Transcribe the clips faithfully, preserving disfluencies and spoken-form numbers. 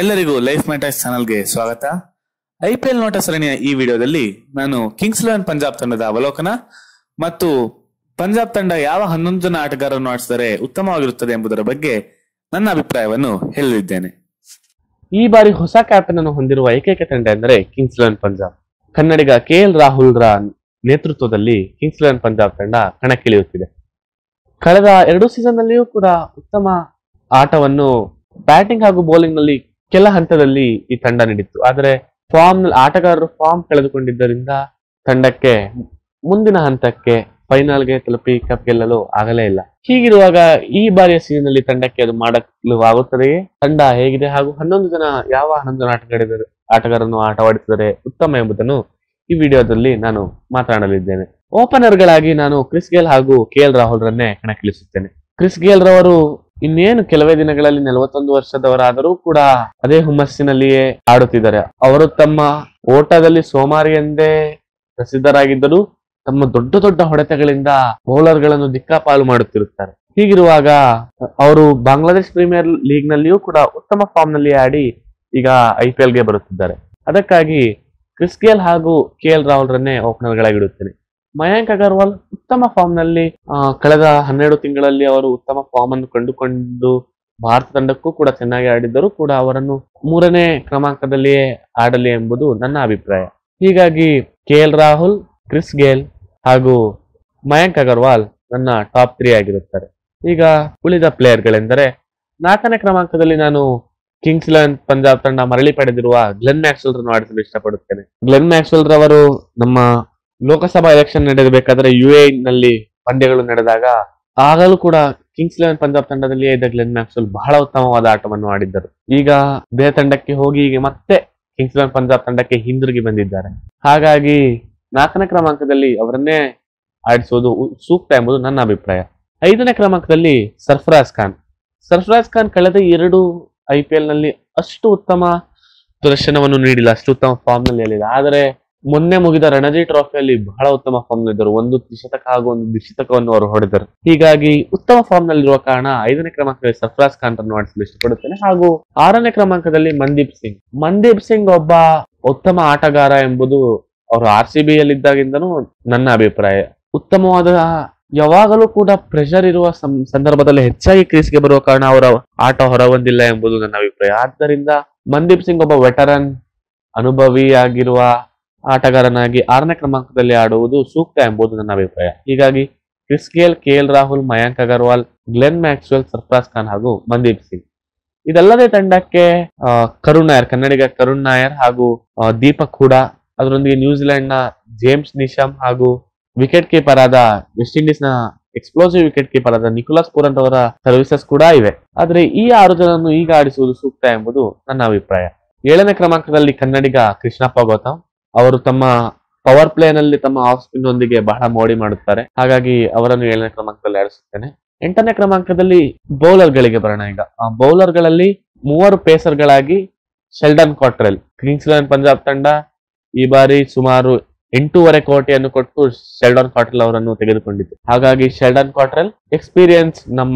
ಎಲ್ಲರಿಗೂ life matters ಚಾನಲ್ಗೆ ಸ್ವಾಗತ. ಐಪಿಎಲ್ ನೋಟ ಸರಣಿಯ ಈ ವಿಡಿಯೋದಲ್ಲಿ ನಾನು ಕಿಂಗ್ಸ್ ಇಲೆವೆನ್ ಪಂಜಾಬ್ ತಂಡದ ಅವಲೋಕನ ಮತ್ತು ಪಂಜಾಬ್ ತಂಡ ಯಾವ ಹನ್ನೊಂದು ಜನ ಆಟಗಾರರನ್ನು ಆಡಿಸಿದರೆ ಉತ್ತಮವಾಗಿರುತ್ತದೆ ಎಂಬುದರ ಬಗ್ಗೆ ನನ್ನ ಅಭಿಪ್ರಾಯವನ್ನು ಹೇಳಲಿದ್ದೇನೆ. ಈ ಬಾರಿ ಹೊಸ ಕ್ಯಾಪ್ಟನ್ ಅನ್ನು ಹೊಂದಿರುವ ಏಕೈಕ ತಂಡ ಎಂದರೆ ಕಿಂಗ್ಸ್ ಇಲೆವೆನ್ ಪಂಜಾಬ್. ಕನ್ನಡಿಗ ಕೆ ಎಲ್ ರಾಹುಲ್ ರ ನೇತೃತ್ವದಲ್ಲಿ ಕಿಂಗ್ಸ್ ಇಲೆವೆನ್ ಪಂಜಾಬ್ ತಂಡ ಕಣಕ್ಕಿಳಿಯುತ್ತಿದೆ. ಕಳೆದ ಎರಡು ಸೀಸನ್ ನಲ್ಲಿಯೂ ಕೂಡ ಉತ್ತಮ ಆಟವನ್ನು ಬ್ಯಾಟಿಂಗ್ ಹಾಗೂ ಬೌಲಿಂಗ್ ನಲ್ಲಿ ಕೆಲ ಹಂತದಲ್ಲಿ ಈ ತಂಡ ನೀಡಿತ್ತು. ಆದರೆ ಫಾರ್ಮ್ ನಲ್ಲಿ ಆಟಗಾರರು ಫಾರ್ಮ್ ಕಳೆದುಕೊಂಡಿದ್ದರಿಂದ ತಂಡಕ್ಕೆ ಮುಂದಿನ ಹಂತಕ್ಕೆ ಫೈನಲ್ಗೆ ತಲುಪಿ ಕಪ್ ಗೆಲ್ಲಲು ಆಗಲೇ ಇಲ್ಲ. ಹೀಗಿರುವಾಗ ಈ ಬಾರಿಯ ಸೀಸನ್ ನಲ್ಲಿ ತಂಡಕ್ಕೆ ಅದು ಮಾಡಲು ಆಗುತ್ತದೆಯೇ? ತಂಡ ಹೇಗಿದೆ ಹಾಗೂ ಹನ್ನೊಂದು ಜನ ಯಾವ ಹನ್ನೊಂದು ಜನ ಆಟಗಾರ ಆಟಗಾರನ್ನು ಆಟವಾಡುತ್ತಿದ್ದಾರೆ ಉತ್ತಮ ಎಂಬುದನ್ನು ಈ ವಿಡಿಯೋದಲ್ಲಿ ನಾನು ಮಾತನಾಡಲಿದ್ದೇನೆ. ಓಪನರ್ ಗಳಾಗಿ ನಾನು ಕ್ರಿಸ್ ಗೇಲ್ ಹಾಗೂ ಕೆ ಎಲ್ ರಾಹುಲ್ ರನ್ನೇ ಕಣಕ್ಕಿಳಿಸುತ್ತೇನೆ. ಕ್ರಿಸ್ ಗೇಲ್ ರವರು ಇನ್ನೇನು ಕೆಲವೇ ದಿನಗಳಲ್ಲಿ ನಲವತ್ತೊಂದು ವರ್ಷದವರಾದರೂ ಕೂಡ ಅದೇ ಹುಮ್ಮಸ್ಸಿನಲ್ಲಿಯೇ ಆಡುತ್ತಿದ್ದಾರೆ. ಅವರು ತಮ್ಮ ಓಟದಲ್ಲಿ ಸೋಮಾರಿ ಎಂದೇ ಪ್ರಸಿದ್ಧರಾಗಿದ್ದರೂ ತಮ್ಮ ದೊಡ್ಡ ದೊಡ್ಡ ಹೊಡೆತಗಳಿಂದ ಬೌಲರ್ ಗಳನ್ನು ದಿಕ್ಕಾಪಾಲು ಮಾಡುತ್ತಿರುತ್ತಾರೆ. ಹೀಗಿರುವಾಗ ಅವರು ಬಾಂಗ್ಲಾದೇಶ್ ಪ್ರೀಮಿಯರ್ ಲೀಗ್ ನಲ್ಲಿಯೂ ಕೂಡ ಉತ್ತಮ ಫಾರ್ಮ್ ನಲ್ಲಿ ಆಡಿ ಈಗ ಐ ಪಿ ಎಲ್ ಗೆ ಬರುತ್ತಿದ್ದಾರೆ. ಅದಕ್ಕಾಗಿ ಕ್ರಿಸ್ ಗೇಲ್ ಹಾಗೂ ಕೆ ಎಲ್ ರಾಹುಲ್ ರನ್ನೇ ಓಪನರ್ ಗಳಾಗಿಡುತ್ತೇನೆ. ಮಯಾಂಕ್ ಅಗರ್ವಾಲ್ ಉತ್ತಮ ಫಾರ್ಮ್ ನಲ್ಲಿ ಕಳೆದ ಹನ್ನೆರಡು ತಿಂಗಳಲ್ಲಿ ಅವರು ಉತ್ತಮ ಫಾರ್ಮ್ ಅನ್ನು ಕಂಡುಕೊಂಡು ಭಾರತ ತಂಡಕ್ಕೂ ಕೂಡ ಚೆನ್ನಾಗಿ ಆಡಿದ್ದರೂ ಕೂಡ ಅವರನ್ನು ಮೂರನೇ ಕ್ರಮಾಂಕದಲ್ಲಿಯೇ ಆಡಲಿ ಎಂಬುದು ನನ್ನ ಅಭಿಪ್ರಾಯ. ಹೀಗಾಗಿ K L Rahul, Chris Gayle ಹಾಗೂ ಮಯಾಂಕ್ ಅಗರ್ವಾಲ್ ನನ್ನ ಟಾಪ್ ತ್ರೀ ಆಗಿರುತ್ತಾರೆ. ಈಗ ಉಳಿದ ಪ್ಲೇಯರ್ ಗಳೆಂದರೆ ನಾಲ್ಕನೇ ಕ್ರಮಾಂಕದಲ್ಲಿ ನಾನು ಕಿಂಗ್ಸ್ ಇಲೆವೆನ್ ಪಂಜಾಬ್ ತಂಡ ಮರಳಿ ಪಡೆದಿರುವ ಗ್ಲೆನ್ ಮ್ಯಾಕ್ಸ್ವೆಲ್ ರನ್ನು ಆಡಿಸಲು ಇಷ್ಟಪಡುತ್ತೇನೆ. ಗ್ಲೆನ್ ಮ್ಯಾಕ್ಸ್ವೆಲ್ ರವರು ನಮ್ಮ ಲೋಕಸಭಾ ಎಲೆಕ್ಷನ್ ನಡೆಯಬೇಕಾದ್ರೆ ಯು ಎ ನಲ್ಲಿ ಪಂದ್ಯಗಳು ನಡೆದಾಗ ಆಗಲೂ ಕೂಡ ಕಿಂಗ್ಸ್ ಇಲೆವೆನ್ ಪಂಜಾಬ್ ತಂಡದಲ್ಲಿಯೇ ಇದ್ದ ಗ್ಲೆನ್ ಮ್ಯಾಕ್ಸ್ವೆಲ್ ಬಹಳ ಉತ್ತಮವಾದ ಆಟವನ್ನು ಆಡಿದ್ದರು. ಈಗ ಬೇರೆ ತಂಡಕ್ಕೆ ಹೋಗಿ ಈಗ ಮತ್ತೆ ಕಿಂಗ್ಸ್ ಇಲೆವೆನ್ ಪಂಜಾಬ್ ತಂಡಕ್ಕೆ ಹಿಂದಿರುಗಿ ಬಂದಿದ್ದಾರೆ. ಹಾಗಾಗಿ ನಾಲ್ಕನೇ ಕ್ರಮಾಂಕದಲ್ಲಿ ಅವರನ್ನೇ ಆಡಿಸುವುದು ಸೂಕ್ತ ಎಂಬುದು ನನ್ನ ಅಭಿಪ್ರಾಯ. ಐದನೇ ಕ್ರಮಾಂಕದಲ್ಲಿ ಸರ್ಫರಾಜ್ ಖಾನ್. ಸರ್ಫರಾಜ್ ಖಾನ್ ಕಳೆದ ಎರಡು ಐ ಪಿ ಎಲ್ ನಲ್ಲಿ ಅಷ್ಟು ಉತ್ತಮ ಪ್ರದರ್ಶನವನ್ನು ನೀಡಿಲ್ಲ, ಅಷ್ಟು ಉತ್ತಮ ಫಾರ್ಮ್ ನಲ್ಲಿ ಹೇಳಿಲ್ಲ. ಆದರೆ ಮೊನ್ನೆ ಮುಗಿದ ರಣಜಿ ಟ್ರೋಫಿಯಲ್ಲಿ ಬಹಳ ಉತ್ತಮ ಫಾರ್ಮ್ ನಲ್ಲಿದ್ದರು. ಒಂದು ತ್ರಿಶತಕ ಹಾಗೂ ಒಂದು ದ್ವಿಶತಕವನ್ನು ಅವರು ಹೊಡೆದರು. ಹೀಗಾಗಿ ಉತ್ತಮ ಫಾರ್ಮ್ ನಲ್ಲಿರುವ ಕಾರಣ ಐದನೇ ಕ್ರಮಾಂಕದಲ್ಲಿ ಸರ್ಫರಾಜ್ ಖಾನ್ ಅನ್ನು ಆಡಿಸಲು ಇಷ್ಟಪಡುತ್ತೇನೆ. ಹಾಗೂ ಆರನೇ ಕ್ರಮಾಂಕದಲ್ಲಿ ಮನ್ದೀಪ್ ಸಿಂಗ್. ಮನ್ದೀಪ್ ಸಿಂಗ್ ಒಬ್ಬ ಉತ್ತಮ ಆಟಗಾರ ಎಂಬುದು ಅವರು ಆರ್ ಸಿ ಬಿ ಯಲ್ಲಿದ್ದಾಗಿಂದನೂ ನನ್ನ ಅಭಿಪ್ರಾಯ. ಉತ್ತಮವಾದ ಯಾವಾಗಲೂ ಕೂಡ ಪ್ರೆಷರ್ ಇರುವ ಸಂದರ್ಭದಲ್ಲಿ ಹೆಚ್ಚಾಗಿ ಕ್ರೀಸ್ಗೆ ಬರುವ ಕಾರಣ ಅವರ ಆಟ ಹೊರಬಂದಿಲ್ಲ ಎಂಬುದು ನನ್ನ ಅಭಿಪ್ರಾಯ. ಆದ್ದರಿಂದ ಮನ್ದೀಪ್ ಸಿಂಗ್ ಒಬ್ಬ ವೆಟರನ್ ಅನುಭವಿಯಾಗಿರುವ ಆಟಗಾರನಾಗಿ ಆರನೇ ಕ್ರಮಾಂಕದಲ್ಲಿ ಆಡುವುದು ಸೂಕ್ತ ಎಂಬುದು ನನ್ನ ಅಭಿಪ್ರಾಯ. ಹೀಗಾಗಿ Chris Gayle, K L Rahul, Mayank Agarwal, Glenn Maxwell, Sarfaraz Khan ಹಾಗೂ ಮನ್ದೀಪ್ ಸಿಂಗ್. ಇದಲ್ಲದೆ ತಂಡಕ್ಕೆ ಅಹ್ ಕರುಣ್ ನಾಯರ್, ಕನ್ನಡಿಗ ಕರುಣ್ ನಾಯರ್ ಹಾಗೂ ದೀಪಕ್ ಹೂಡಾ, ಅದರೊಂದಿಗೆ ನ್ಯೂಜಿಲೆಂಡ್ ನ ಜೇಮ್ಸ್ ನಿಶಮ್ ಹಾಗೂ ವಿಕೆಟ್ ಕೀಪರ್ ಆದ ವೆಸ್ಟ್ ಇಂಡೀಸ್ ನ ಎಕ್ಸ್ಪ್ಲೋಸಿವ್ ವಿಕೆಟ್ ಕೀಪರ್ ಆದ ನಿಕೋಲಸ್ ಪೂರನ್ ಅವರ ಸರ್ವಿಸಸ್ ಕೂಡ ಇವೆ. ಆದ್ರೆ ಈ ಆರು ಜನರನ್ನು ಈಗ ಆಡಿಸುವುದು ಸೂಕ್ತ ಎಂಬುದು ನನ್ನ ಅಭಿಪ್ರಾಯ. ಏಳನೇ ಕ್ರಮಾಂಕದಲ್ಲಿ ಕನ್ನಡಿಗ ಕೃಷ್ಣಪ್ಪ ಗೌತಮ್. ಅವರು ತಮ್ಮ ಪವರ್ ಪ್ಲೇ ನಲ್ಲಿ ತಮ್ಮ ಆಫ್ ಸ್ಪಿನ್ ನೊಂದಿಗೆ ಬಹಳ ಮೋಡಿ ಮಾಡುತ್ತಾರೆ. ಹಾಗಾಗಿ ಅವರನ್ನು ಏಳನೇ ಕ್ರಮಾಂಕದಲ್ಲಿ ಆಡಿಸುತ್ತೇನೆ. ಎಂಟನೇ ಕ್ರಮಾಂಕದಲ್ಲಿ ಬೌಲರ್ ಗಳಿಗೆ ಬರೋಣ. ಈಗ ಆ ಬೌಲರ್ ಗಳಲ್ಲಿ ಮೂವರು ಪೇಸರ್ ಗಳಾಗಿ Sheldon Cottrell. Kings Eleven Punjab ತಂಡ ಈ ಬಾರಿ ಸುಮಾರು ಎಂಟೂವರೆ ಕೋಟಿಯನ್ನು ಕೊಟ್ಟು ಶೆಲ್ಡನ್ ಕಾಟ್ರೆಲ್ ಅವರನ್ನು ತೆಗೆದುಕೊಂಡಿತು. ಹಾಗಾಗಿ ಶೆಲ್ಡನ್ ಕಾಟ್ರೆಲ್, ಎಕ್ಸ್ಪೀರಿಯನ್ಸ್ ನಮ್ಮ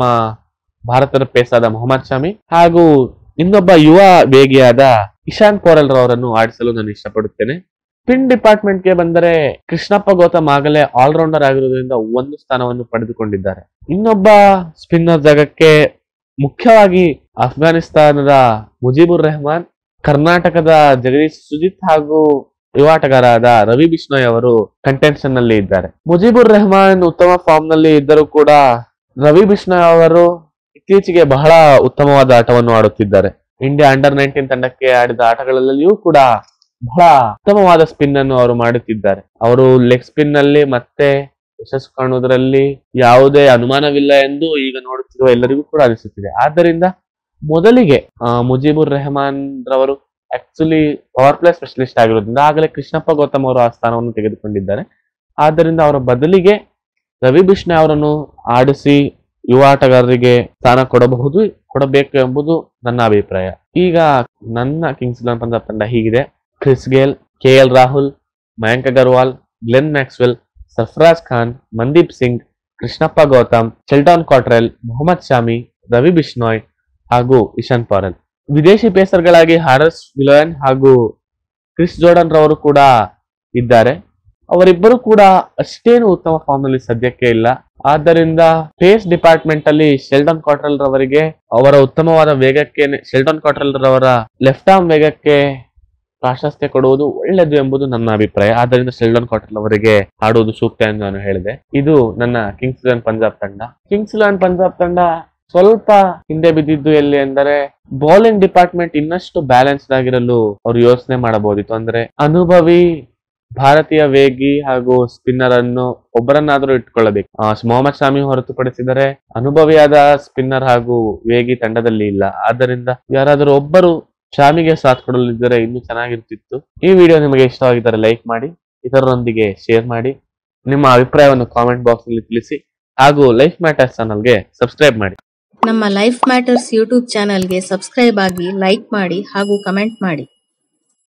ಭಾರತದ ಪೇಸಾದ ಮೊಹಮ್ಮದ್ ಶಮಿ ಹಾಗೂ ಇನ್ನೊಬ್ಬ ಯುವ ವೇಗಿಯಾದ ಇಶಾನ್ ಪೋರೆಲ್ ರವರನ್ನು ಆಡಿಸಲು ನಾನು ಇಷ್ಟಪಡುತ್ತೇನೆ. ಸ್ಪಿನ್ ಡಿಪಾರ್ಟ್ಮೆಂಟ್ ಗೆ ಬಂದರೆ ಕೃಷ್ಣಪ್ಪ ಗೌತಮ್ ಆಗಲೇ ಆಲ್ರೌಂಡರ್ ಆಗಿರುವುದರಿಂದ ಒಂದು ಸ್ಥಾನವನ್ನು ಪಡೆದುಕೊಂಡಿದ್ದಾರೆ. ಇನ್ನೊಬ್ಬ ಸ್ಪಿನ್ನರ್ ಜಾಗಕ್ಕೆ ಮುಖ್ಯವಾಗಿ ಅಫ್ಘಾನಿಸ್ತಾನದ ಮುಜೀಬುರ್ ರೆಹಮಾನ್, ಕರ್ನಾಟಕದ ಜಗದೀಶ್ ಸುಜಿತ್ ಹಾಗೂ ಯುವ ಆಟಗಾರರಾದ ರವಿ ಬಿಷ್ಣೋಯ್ ಅವರು ಕಂಟೆನ್ಷನ್ ನಲ್ಲಿ ಇದ್ದಾರೆ. ಮುಜೀಬುರ್ ರೆಹಮಾನ್ ಉತ್ತಮ ಫಾರ್ಮ್ ನಲ್ಲಿ ಇದ್ದರೂ ಕೂಡ ರವಿ ಬಿಷ್ಣೋಯ್ ಅವರು ಇತ್ತೀಚೆಗೆ ಬಹಳ ಉತ್ತಮವಾದ ಆಟವನ್ನು ಆಡುತ್ತಿದ್ದಾರೆ. ಇಂಡಿಯಾ ಅಂಡರ್ ನೈನ್ಟೀನ್ ತಂಡಕ್ಕೆ ಆಡಿದ ಆಟಗಳಲ್ಲಿಯೂ ಕೂಡ ಬಹಳ ಉತ್ತಮವಾದ ಸ್ಪಿನ್ ಅನ್ನು ಅವರು ಮಾಡುತ್ತಿದ್ದಾರೆ. ಅವರು ಲೆಗ್ ಸ್ಪಿನ್ ನಲ್ಲಿ ಮತ್ತೆ ಯಶಸ್ಸು ಕಾಣುವುದರಲ್ಲಿ ಯಾವುದೇ ಅನುಮಾನವಿಲ್ಲ ಎಂದು ಈಗ ನೋಡುತ್ತಿರುವ ಎಲ್ಲರಿಗೂ ಕೂಡ ಅನಿಸುತ್ತಿದೆ. ಆದ್ದರಿಂದ ಮೊದಲಿಗೆ ಮುಜೀಬುರ್ ರೆಹಮಾನ್ ರವರು ಆಕ್ಚುಲಿ ಪವರ್ ಪ್ಲೇ ಸ್ಪೆಷಲಿಸ್ಟ್ ಆಗಿರೋದ್ರಿಂದ ಆಗಲೇ ಕೃಷ್ಣಪ್ಪ ಗೌತಮ್ ಅವರು ಆ ಸ್ಥಾನವನ್ನು ತೆಗೆದುಕೊಂಡಿದ್ದಾರೆ. ಆದ್ದರಿಂದ ಅವರ ಬದಲಿಗೆ ರವಿ ಬಿಷ್ಣೋಯ್ ಅವರನ್ನು ಆಡಿಸಿ ಯುವ ಆಟಗಾರರಿಗೆ ಸ್ಥಾನ ಕೊಡಬಹುದು, ಕೊಡಬೇಕು ಎಂಬುದು ನನ್ನ ಅಭಿಪ್ರಾಯ. ಈಗ ನನ್ನ ಕಿಂಗ್ಸ್ ಇಲೆವೆನ್ ಪಂಜಾಬ್ ತಂಡ ಹೀಗಿದೆ: Chris Gayle, K L Rahul, Mayank Agarwal, Glenn Maxwell, Sarfaraz Khan, Mandeep Singh, Krishnappa Gowtham, Sheldon Cottrell, Mohammed Shami, Ravi Bishnoi ಹಾಗೂ ಇಶಾನ್ ಪೋರೆಲ್. ವಿದೇಶಿ ಪೇಸರ್ಗಳಾಗಿ ಹಾರಸ್ ವಿಲೋಯನ್ ಹಾಗೂ ಕ್ರಿಸ್ ಜೋರ್ಡನ್ ರವರು ಕೂಡ ಇದ್ದಾರೆ. ಅವರಿಬ್ಬರು ಕೂಡ ಅಷ್ಟೇನು ಉತ್ತಮ ಫಾರ್ಮ್ ನಲ್ಲಿ ಸದ್ಯಕ್ಕೆ ಇಲ್ಲ. ಆದ್ದರಿಂದ ಪೇಸ್ ಡಿಪಾರ್ಟ್ಮೆಂಟ್ ಅಲ್ಲಿ ಶೆಲ್ಡನ್ ಕಾಟ್ರೆಲ್ ರವರಿಗೆ ಅವರ ಉತ್ತಮವಾದ ವೇಗಕ್ಕೆ ಶೆಲ್ಡನ್ ಕಾಟ್ರೆಲ್ ರವರ ಲೆಫ್ಟ್ ಆರ್ಮ್ ವೇಗಕ್ಕೆ ಪ್ರಾಶಸ್ತ್ಯ ಕೊಡುವುದು ಒಳ್ಳೆಯದು ಎಂಬುದು ನನ್ನ ಅಭಿಪ್ರಾಯ. ಆದ್ದರಿಂದ ಶೆಲ್ಡನ್ ಕಾಟ್ರೆಲ್ ಅವರಿಗೆ ಆಡುವುದು ಸೂಕ್ತ ಎಂದು ನಾನು ಹೇಳಿದೆ. ಇದು ನನ್ನ ಕಿಂಗ್ಸ್ ಇಲೆವೆನ್ ಪಂಜಾಬ್ ತಂಡ. ಕಿಂಗ್ಸ್ ಇಲೆವೆನ್ ಪಂಜಾಬ್ ತಂಡ ಸ್ವಲ್ಪ ಹಿಂದೆ ಬಿದ್ದಿದ್ದು ಎಲ್ಲಿ ಎಂದರೆ ಬೌಲಿಂಗ್ ಡಿಪಾರ್ಟ್ಮೆಂಟ್ ಇನ್ನಷ್ಟು ಬ್ಯಾಲೆನ್ಸ್ಡ್ ಆಗಿರಲು ಅವರು ಯೋಚನೆ ಮಾಡಬಹುದಿತ್ತು. ಅಂದ್ರೆ ಅನುಭವಿ ಭಾರತೀಯ ವೇಗಿ ಹಾಗೂ ಸ್ಪಿನ್ನರ್ ಅನ್ನು ಒಬ್ಬರನ್ನಾದ್ರೂ ಇಟ್ಕೊಳ್ಳಬೇಕು. ಮೊಹಮ್ಮದ್ ಶಾಮಿ ಹೊರತುಪಡಿಸಿದರೆ ಅನುಭವಿಯಾದ ಸ್ಪಿನ್ನರ್ ಹಾಗೂ ವೇಗಿ ತಂಡದಲ್ಲಿ ಇಲ್ಲ. ಆದ್ದರಿಂದ ಯಾರಾದರೂ ಒಬ್ಬರು ಶಾಮಿಗೆ ಸಾಥ್ ಕೊಡಲಿದ್ದರೆ ಇನ್ನೂ ಚೆನ್ನಾಗಿರ್ತಿತ್ತು. ಈ ವಿಡಿಯೋ ನಿಮಗೆ ಇಷ್ಟವಾಗಿದ್ದರೆ ಲೈಕ್ ಮಾಡಿ, ಇತರರೊಂದಿಗೆ ಶೇರ್ ಮಾಡಿ, ನಿಮ್ಮ ಅಭಿಪ್ರಾಯವನ್ನು ಕಾಮೆಂಟ್ ಬಾಕ್ಸ್ ನಲ್ಲಿ ತಿಳಿಸಿ ಹಾಗೂ ಲೈಫ್ ಮ್ಯಾಟರ್ಸ್ ಚಾನಲ್ಗೆ ಸಬ್ಸ್ಕ್ರೈಬ್ ಮಾಡಿ. ನಮ್ಮ ಲೈಫ್ ಮ್ಯಾಟರ್ಸ್ ಯೂಟ್ಯೂಬ್ ಚಾನೆಲ್ಗೆ ಸಬ್ಸ್ಕ್ರೈಬ್ ಆಗಿ, ಲೈಕ್ ಮಾಡಿ ಹಾಗೂ ಕಮೆಂಟ್ ಮಾಡಿ.